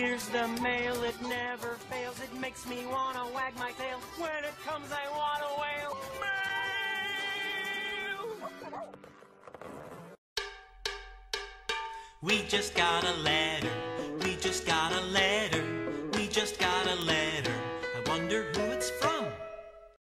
Here's the mail, it never fails. It makes me wanna wag my tail. When it comes, I wanna wail. Mail! We just got a letter. We just got a letter. We just got a letter. I wonder who